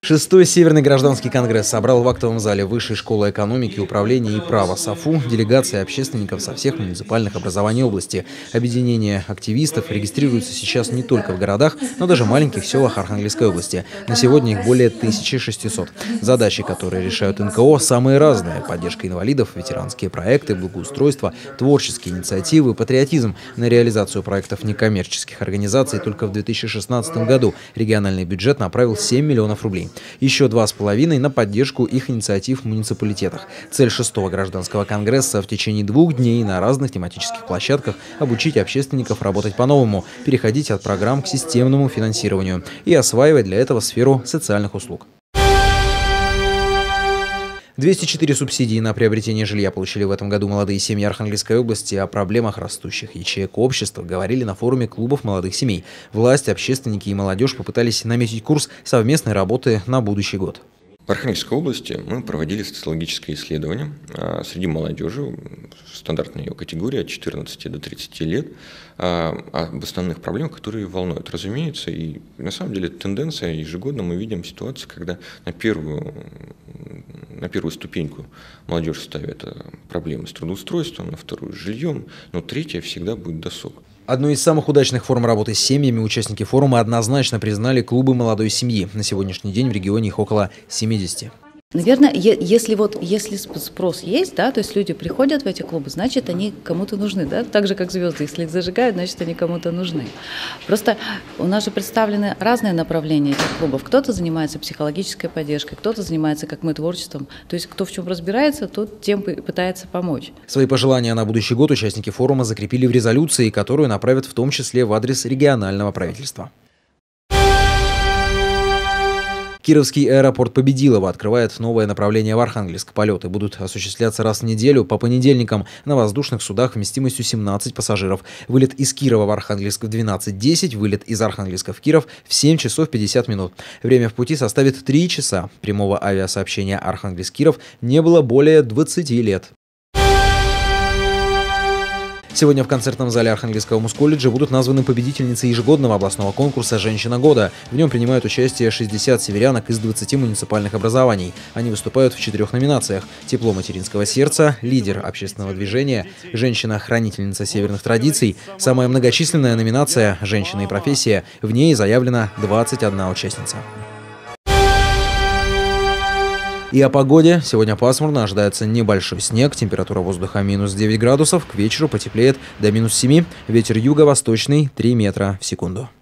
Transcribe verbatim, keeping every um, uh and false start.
Шестой Северный гражданский конгресс собрал в актовом зале Высшей школы экономики, управления и права САФУ делегации общественников со всех муниципальных образований области. Объединение активистов регистрируется сейчас не только в городах, но даже в маленьких селах Архангельской области. На сегодня их более тысячи шестисот. Задачи, которые решают эн ка о, самые разные. Поддержка инвалидов, ветеранские проекты, благоустройство, творческие инициативы, патриотизм. На реализацию проектов некоммерческих организаций только в две тысячи шестнадцатом году региональный бюджет направил семь миллионов рублей. Еще два с половиной на поддержку их инициатив в муниципалитетах. Цель шестого гражданского конгресса в течение двух дней на разных тематических площадках обучить общественников работать по-новому, переходить от программ к системному финансированию и осваивать для этого сферу социальных услуг. двести четыре субсидии на приобретение жилья получили в этом году молодые семьи Архангельской области. О проблемах растущих ячеек общества говорили на форуме клубов молодых семей. Власть, общественники и молодежь попытались наметить курс совместной работы на будущий год. В Архангельской области мы проводили социологическое исследование среди молодежи, стандартная ее категория от четырнадцати до тридцати лет, об основных проблемах, которые волнуют, разумеется. И на самом деле тенденция, ежегодно мы видим ситуацию, когда на первую, на первую ступеньку молодежь ставит проблемы с трудоустройством, на вторую – с жильем, но третья всегда будет досуг. Одной из самых удачных форм работы с семьями участники форума однозначно признали клубы молодой семьи. На сегодняшний день в регионе их около семидесяти. Наверное, если вот если спрос есть, да, то есть люди приходят в эти клубы, значит, они кому-то нужны, да, так же как звезды, если их зажигают, значит, они кому-то нужны. Просто у нас же представлены разные направления этих клубов. Кто-то занимается психологической поддержкой, кто-то занимается, как мы, творчеством. То есть кто в чем разбирается, тот тем пытается помочь. Свои пожелания на будущий год участники форума закрепили в резолюции, которую направят в том числе в адрес регионального правительства. Кировский аэропорт Победилова открывает новое направление в Архангельск. Полеты будут осуществляться раз в неделю по понедельникам на воздушных судах вместимостью семнадцать пассажиров. Вылет из Кирова в Архангельск в двенадцать десять, вылет из Архангельска в Киров в семь часов пятьдесят минут. Время в пути составит три часа. Прямого авиасообщения Архангельск-Киров не было более двадцати лет. Сегодня в концертном зале Архангельского мусколледжа будут названы победительницы ежегодного областного конкурса «Женщина года». В нем принимают участие шестьдесят северянок из двадцати муниципальных образований. Они выступают в четырех номинациях: «Тепло материнского сердца», «Лидер общественного движения», «Женщина-хранительница северных традиций». Самая многочисленная номинация «Женщина и профессия». В ней заявлена двадцать одна участница. И о погоде. Сегодня пасмурно, ожидается небольшой снег, температура воздуха минус девять градусов, к вечеру потеплеет до минус семи, ветер юго-восточный три метра в секунду.